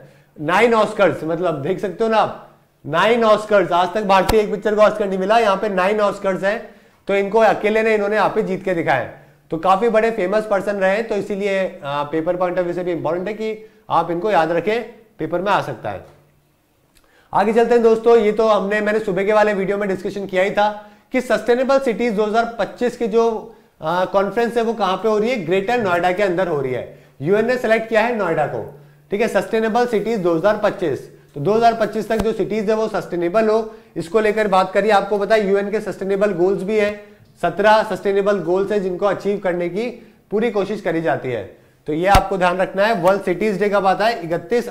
9 ऑस्कर्स, मतलब देख सकते हो ना आप, 9 ऑस्कर्स। आज तक भारतीय एक पिक्चर को ऑस्कर नहीं मिला, यहाँ पे 9 ऑस्कर्स हैं। तो इनको अकेले ने इन्होंने यहाँ पे जीत के दिखाया। तो काफी बड़े फेमस पर्सन रहे, तो इसीलिए पेपर पॉइंट ऑफ व्यू से भी इंपॉर्टेंट है कि आप इनको याद रखें, पेपर में आ सकता है। आगे चलते हैं दोस्तों, ये तो मैंने सुबह के वाले वीडियो में डिस्कशन किया ही था कि सस्टेनेबल सिटीज 2025 की जो कॉन्फ्रेंस है वो कहां पे हो रही है, ग्रेटर नोएडा के अंदर हो रही है। यूएन ने सेलेक्ट किया है नोएडा को, ठीक है, सस्टेनेबल सिटीज 2025। तो 2025 तक जो सिटीज है वो सस्टेनेबल हो, इसको लेकर बात करिए। आपको पता है यूएन के सस्टेनेबल गोल्स भी है, 17 सस्टेनेबल गोल्स है जिनको अचीव करने की पूरी कोशिश करी जाती है। तो ये आपको ध्यान रखना है। वर्ल्ड सिटीज डे कब आता है, 31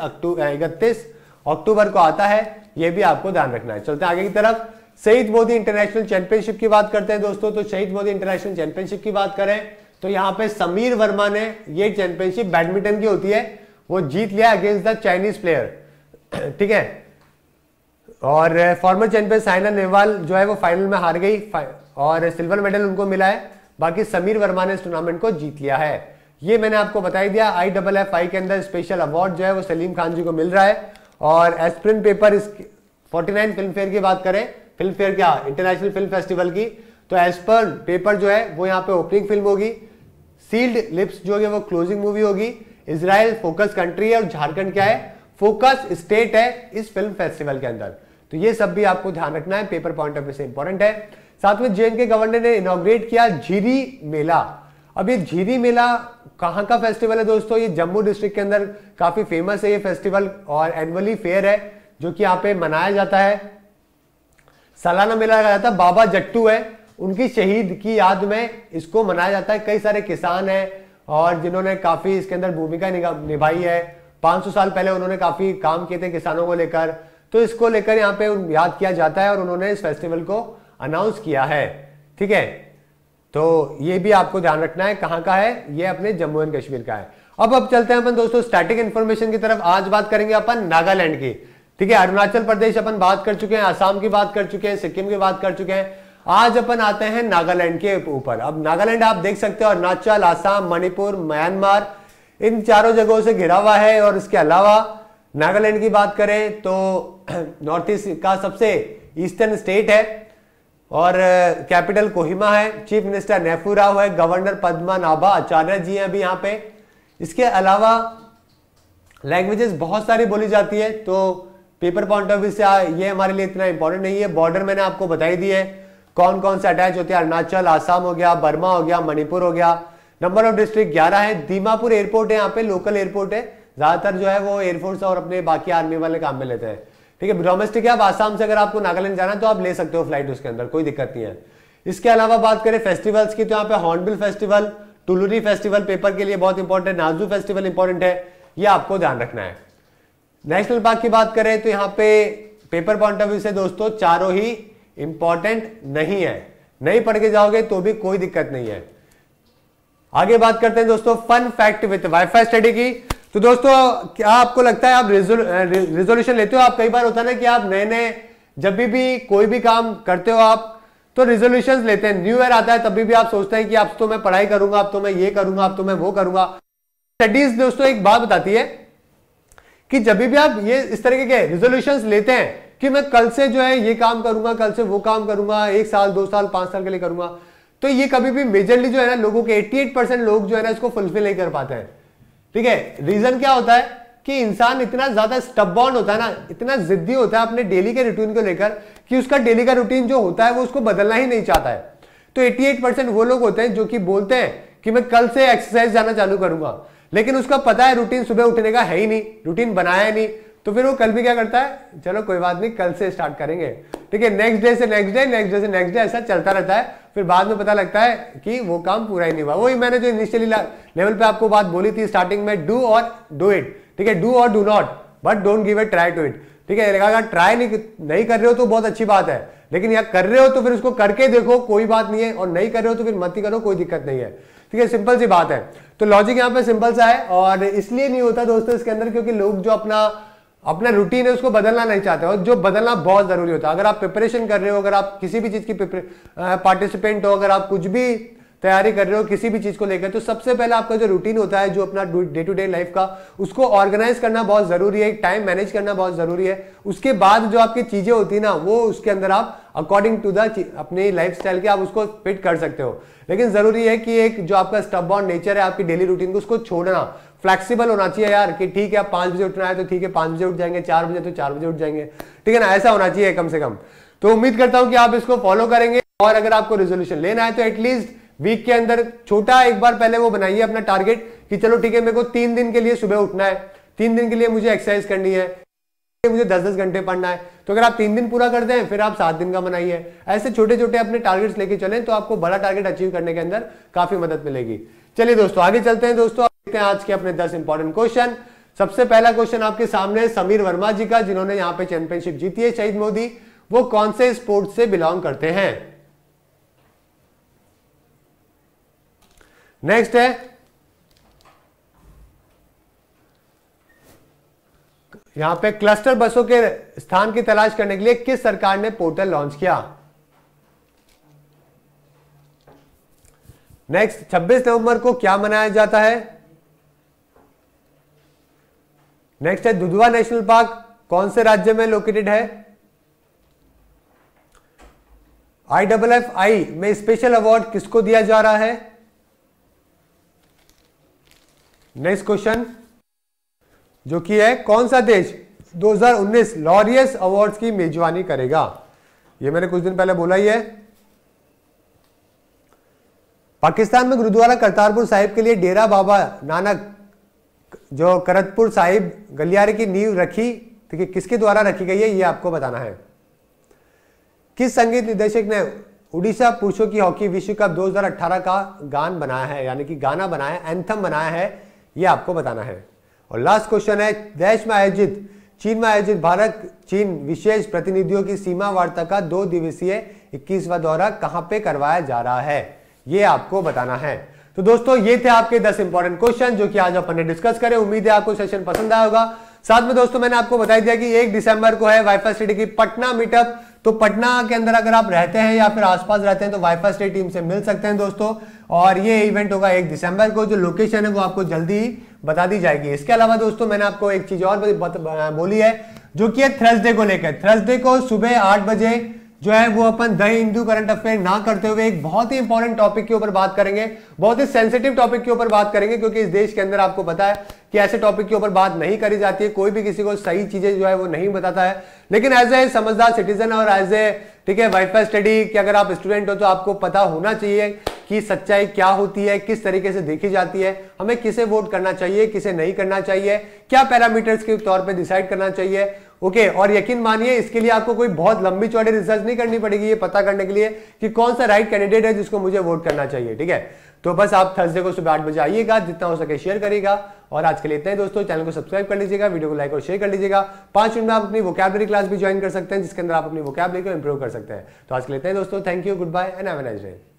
अक्टूबर को आता है, ये भी आपको ध्यान रखना है। चलते हैं आगे की तरफ। शहीद मोदी इंटरनेशनल चैंपियनशिप की बात करते हैं दोस्तों। तो शहीद मोदी इंटरनेशनल चैंपियनशिप की बात करें तो यहाँ पे समीर वर्मा ने, ये चैंपियनशिप बैडमिंटन की होती है, वो जीत लिया अगेंस्ट द चाइनीज प्लेयर, ठीक है। और फॉर्मर चैंपियन साइना नेहवाल जो है वो फाइनल में हार गई और सिल्वर मेडल उनको मिला है। बाकी समीर वर्मा ने इस टूर्नामेंट को जीत लिया है, ये मैंने आपको बता ही दिया। IFFI के अंदर स्पेशल अवार्ड जो है वो सलीम खान जी को मिल रहा है। और एस्प्रिन पेपर इस 49 फिल्म फेयर की बात करें, फिल्म फेयर क्या, इंटरनेशनल फिल्म फेस्टिवल की, तो एस्पर्न पेपर जो है वो यहाँ पे ओपनिंग फिल्म होगी, सील्ड लिप्स जो है वो क्लोजिंग मूवी होगी। इजराइल फोकस कंट्री है और झारखंड क्या है, फोकस स्टेट है इस फिल्म फेस्टिवल के अंदर। तो ये सब भी आपको ध्यान रखना है, पेपर पॉइंट ऑफ व्यू से इंपॉर्टेंट है। साथ में JNK के गवर्नर ने इनॉग्रेट किया झीरी मेला। अब ये झीरी मेला कहाँ का फेस्टिवल है दोस्तों, ये जम्मू डिस्ट्रिक्ट के अंदर काफी फेमस है ये फेस्टिवल, और एनुअली फेयर है जो कि यहाँ पे मनाया जाता है। सालाना मेला लगाया जाता है, बाबा जट्टू है उनकी शहीद की याद में इसको मनाया जाता है। कई सारे किसान हैं और जिन्होंने काफी इसके अंदर भूमिका निभाई है। 500 साल पहले उन्होंने काफी काम किए थे किसानों को लेकर, तो इसको लेकर यहाँ पे याद किया जाता है और उन्होंने इस फेस्टिवल को अनाउंस किया है, ठीक है। तो ये भी आपको ध्यान रखना है, कहाँ का है, ये अपने जम्मू एंड कश्मीर का है। अब चलते हैं अपन दोस्तों स्टैटिक इंफॉर्मेशन की तरफ। आज बात करेंगे अपन नागालैंड की, ठीक है। अरुणाचल प्रदेश अपन बात कर चुके हैं, असम की बात कर चुके हैं, सिक्किम की बात कर चुके हैं। आज अपन आते हैं नागालैंड के ऊपर। अब नागालैंड आप देख सकते हो अरुणाचल, असम, मणिपुर, म्यांमार, इन चारों जगहों से घिरा हुआ है। और इसके अलावा नागालैंड की बात करें तो नॉर्थ ईस्ट का सबसे ईस्टर्न स्टेट है और कैपिटल कोहिमा है। चीफ मिनिस्टर नेफू राव है, गवर्नर पद्मनाभा आचार्य जी हैं अभी यहाँ पे। इसके अलावा लैंग्वेजेस बहुत सारी बोली जाती है, तो पेपर पॉइंट ऑफ व्यू से ये हमारे लिए इतना इंपॉर्टेंट नहीं है। बॉर्डर मैंने आपको बताई दी है कौन कौन से अटैच होते हैं, अरुणाचल, आसाम हो गया, बर्मा हो गया, मणिपुर हो गया। नंबर ऑफ डिस्ट्रिक्ट 11 है। दीमापुर एयरपोर्ट है यहाँ पे, लोकल एयरपोर्ट है, ज्यादातर जो है वो एयरफोर्स और अपने बाकी आर्मी वाले काम में लेते हैं, ठीक है। डोमेस्टिक है, अब आसाम से अगर आपको नागालैंड जाना है तो आप ले सकते हो फ्लाइट, उसके अंदर कोई दिक्कत नहीं है। इसके अलावा बात करें फेस्टिवल्स की तो यहाँ पे Hornbill festival, Tuluni festival paper के लिए बहुत इंपॉर्टेंट है, नाजू फेस्टिवल इंपॉर्टेंट है, ये आपको ध्यान रखना है। नेशनल पार्क की बात करें तो यहाँ पे पेपर पॉइंट ऑफ व्यू से दोस्तों चारों ही इंपॉर्टेंट नहीं है, नहीं पढ़ के जाओगे तो भी कोई दिक्कत नहीं है। आगे बात करते हैं दोस्तों fun fact with WiFi Study की। तो दोस्तों क्या आपको लगता है आप रिजोल्यूशन लेते हो? आप कई बार होता है ना कि आप नए नए जब भी कोई भी काम करते हो आप तो रिजोल्यूशंस लेते हैं, न्यू ईयर आता है तभी भी आप सोचते हैं कि अब तो मैं पढ़ाई करूंगा, अब तो मैं ये करूंगा, अब तो मैं वो करूंगा। स्टडीज दोस्तों एक बात बताती है कि जब भी आप ये इस तरीके के रिजोल्यूशंस लेते हैं कि मैं कल से जो है ये काम करूंगा, कल से वो काम करूंगा, 1 साल 2 साल 5 साल के लिए करूंगा, तो ये कभी भी मेजरली जो है ना लोगों के 88% लोग जो है ना इसको फुलफिल नहीं कर पाते हैं। ठीक है, रीजन क्या होता है कि इंसान इतना ज्यादा स्टबबॉर्न होता है ना, इतना जिद्दी होता है अपने डेली के रूटीन को लेकर कि उसका डेली का रूटीन जो होता है वो उसको बदलना ही नहीं चाहता है। तो 88% वो लोग होते हैं जो कि बोलते हैं कि मैं कल से एक्सरसाइज जाना चालू करूंगा, लेकिन उसका पता है रूटीन सुबह उठने का है ही नहीं, रूटीन बनाया है नहीं, तो फिर वो कल भी क्या करता है, चलो कोई बात नहीं कल से स्टार्ट करेंगे, ठीक है, नेक्स्ट डे से नेक्स्ट डे, नेक्स्ट डे से नेक्स्ट डे, ऐसा चलता रहता है। फिर बाद में पता लगता है कि वो काम पूरा ही नहीं हुआ। वही मैंने जो इनिशियली लेवल पे आपको बात बोली थी स्टार्टिंग में, डू और डू इट, ठीक है, डू और do not, but don't give it try to it. ठीक है, अगर ट्राई नहीं कर रहे हो तो बहुत अच्छी बात है, लेकिन यार कर रहे हो तो फिर उसको करके देखो, कोई बात नहीं है, और नहीं कर रहे हो तो फिर मत ही करो, कोई दिक्कत नहीं है। ठीक है, सिंपल सी बात है। तो लॉजिक यहाँ पे सिंपल सा है, और इसलिए नहीं होता दोस्तों इसके अंदर क्योंकि लोग जो अपना रूटीन है उसको बदलना नहीं चाहते, और जो बदलना बहुत जरूरी होता है। अगर आप प्रिपरेशन कर रहे हो, अगर आप किसी भी चीज की पार्टिसिपेंट हो, अगर आप कुछ भी तैयारी कर रहे हो किसी भी चीज को लेकर, तो सबसे पहले आपका जो रूटीन होता है, जो अपना डे टू डे लाइफ का, उसको ऑर्गेनाइज करना बहुत जरूरी है, टाइम मैनेज करना बहुत जरूरी है। उसके बाद जो आपकी चीजें होती है ना, वो उसके अंदर आप अकॉर्डिंग टू द अपनी लाइफ स्टाइल के आप उसको फिट कर सकते हो। लेकिन जरूरी है कि एक जो आपका स्टबबॉर्न नेचर है आपकी डेली रूटीन को, उसको छोड़ना, फ्लेक्सिबल होना चाहिए यार, कि ठीक है 5 बजे उठना है तो ठीक है 5 बजे उठ जाएंगे, 4 बजे तो 4 बजे उठ जाएंगे, ठीक है ना, ऐसा होना चाहिए कम से कम। तो उम्मीद करता हूं कि आप इसको फॉलो करेंगे, और अगर आपको रेजोल्यूशन लेना है तो एटलीस्ट वीक के अंदर छोटा एक बार पहले वो बनाइए अपना टारगेट कि चलो ठीक है मेरे को 3 दिन के लिए सुबह उठना है, 3 दिन के लिए मुझे एक्सरसाइज करनी है, मुझे 10-10 घंटे पढ़ना है। तो अगर आप 3 दिन पूरा करते हैं फिर आप 7 दिन का बनाइए। ऐसे छोटे छोटे अपने टारगेट्स लेके चलें तो आपको बड़ा टारगेट अचीव करने के अंदर काफी मदद मिलेगी। चलिए दोस्तों आगे चलते हैं। दोस्तों देखते हैं आज के अपने 10 इंपॉर्टेंट क्वेश्चन। सबसे पहला क्वेश्चन आपके सामने है समीर वर्मा जी का, जिन्होंने यहाँ पे चैंपियनशिप जीती है शहीद मोदी। वो कौन से स्पोर्ट से बिलोंग करते हैं? नेक्स्ट है यहां पे क्लस्टर बसों के स्थान की तलाश करने के लिए किस सरकार ने पोर्टल लॉन्च किया? नेक्स्ट 26 नवंबर को क्या मनाया जाता है? नेक्स्ट है दुधवा नेशनल पार्क कौन से राज्य में लोकेटेड है? IFFI में स्पेशल अवार्ड किसको दिया जा रहा है? नेक्स्ट क्वेश्चन जो कि है कौन सा देश 2019 लॉरियस अवार्ड्स की मेजबानी करेगा? ये मैंने कुछ दिन पहले बोला ही है। पाकिस्तान में गुरुद्वारा करतारपुर साहिब के लिए डेरा बाबा नानक जो करतपुर साहिब गलियारे की नींव रखी, ठीक है, किसके द्वारा रखी गई है ये आपको बताना है। किस संगीत निर्देशक ने उड़ीसा पुरुषों की हॉकी विश्व कप 2018 का गान बनाया है, यानी कि गाना बनाया है, एंथम बनाया है, ये आपको बताना है। और लास्ट क्वेश्चन है चीन में आयोजित भारत चीन विशेष प्रतिनिधियों की सीमा वार्ता का 2 दिवसीय 21वां दौरा कहां पे करवाया जा रहा है, ये आपको बताना है। तो दोस्तों ये थे आपके 10 इंपॉर्टेंट क्वेश्चन जो कि आज अपन ने डिस्कस करें। उम्मीद है आपको सेशन पसंद आया होगा। साथ में दोस्तों मैंने आपको बता दिया कि 1 दिसंबर को है वाईफाई स्टडी की पटना मीटअप। तो पटना के अंदर अगर आप रहते हैं या फिर आसपास रहते हैं तो वाईफाई स्टडी टीम से मिल सकते हैं दोस्तों। और ये इवेंट होगा 1 दिसंबर को। जो लोकेशन है वो आपको जल्दी ही बता दी जाएगी। इसके अलावा दोस्तों मैंने आपको एक चीज और बोली है जो कि है थर्सडे को लेकर। थर्सडे को सुबह 8 बजे जो है वो अपन द हिंदू करंट अफेयर ना करते हुए एक बहुत ही इंपॉर्टेंट टॉपिक के ऊपर बात करेंगे, बहुत ही सेंसिटिव टॉपिक के ऊपर बात करेंगे, क्योंकि इस देश के अंदर आपको पता है कि ऐसे टॉपिक के ऊपर बात नहीं करी जाती है। कोई भी किसी को सही चीजें जो है वो नहीं बताता है। लेकिन एज ए समझदार सिटीजन और एज ए ठीक है वाईफाई स्टडी कि अगर आप स्टूडेंट हो तो आपको पता होना चाहिए कि सच्चाई क्या होती है, किस तरीके से देखी जाती है, हमें किसे वोट करना चाहिए, किसे नहीं करना चाहिए, क्या पैरामीटर्स के तौर पे डिसाइड करना चाहिए, ओके, और यकीन मानिए इसके लिए आपको कोई बहुत लंबी चौड़ी रिसर्च नहीं करनी पड़ेगी ये पता करने के लिए कि कौन सा राइट कैंडिडेट है जिसको मुझे वोट करना चाहिए। ठीक है, तो बस आप थर्सडे को सुबह 8 बजे आइएगा, जितना हो सके शेयर करिएगा। और आज के लिए इतना ही दोस्तों, चैनल को सब्सक्राइब कर लीजिएगा, वीडियो को लाइक और शेयर कर लीजिएगा। 5 मिनट में आप अपनी वोकैबुलरी क्लास भी ज्वाइन कर सकते हैं जिसके अंदर आप अपनी वोकैबुलरी को इंप्रूव कर सकते हैं। तो आज के लिए इतना ही दोस्तों, thank you, good bye and have a nice day.